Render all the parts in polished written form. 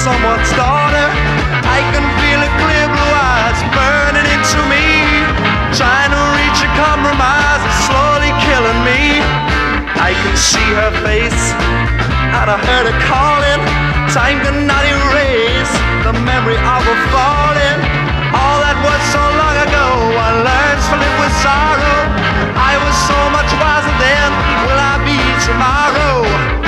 someone's daughter. I can feel her clear blue eyes burning into me, trying to reach a compromise, it's slowly killing me. I can see her face, and I heard her calling. Time cannot erase the memory of her falling. All that was so long ago, one learns to live with sorrow. I was so much wiser then, will I be tomorrow?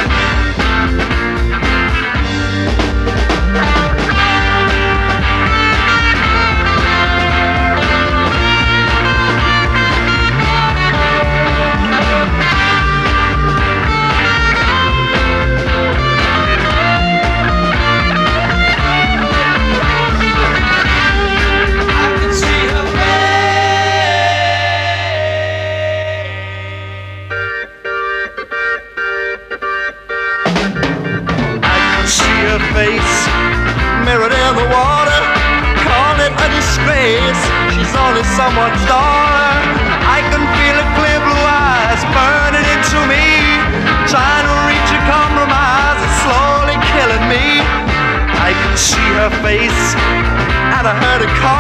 Face mirrored in the water, call it a disgrace. She's only someone's daughter. I can feel her clear blue eyes burning into me, trying to reach a compromise, it's slowly killing me. I can see her face, and I heard her call.